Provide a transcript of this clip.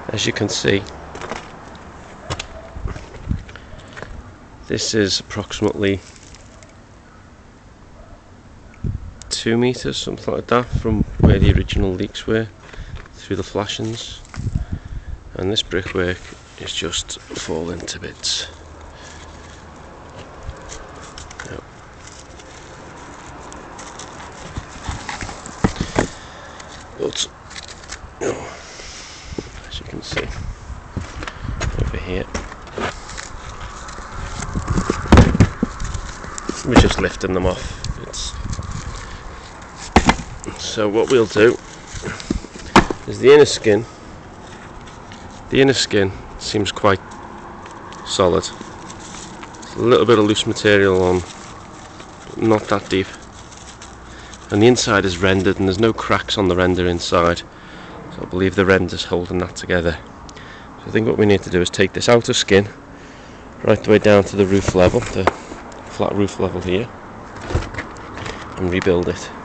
As you can see, this is approximately 2 meters, something like that, from where the original leaks were through the flashings, and this brickwork is just falling to bits. Yep. But as you can see over here, we're just lifting them off. So what we'll do is the inner skin seems quite solid. There's a little bit of loose material on, but not that deep. And the inside is rendered, and there's no cracks on the render inside. So I believe the render's holding that together. So I think what we need to do is take this outer skin right the way down to the roof level, the flat roof level here, and rebuild it.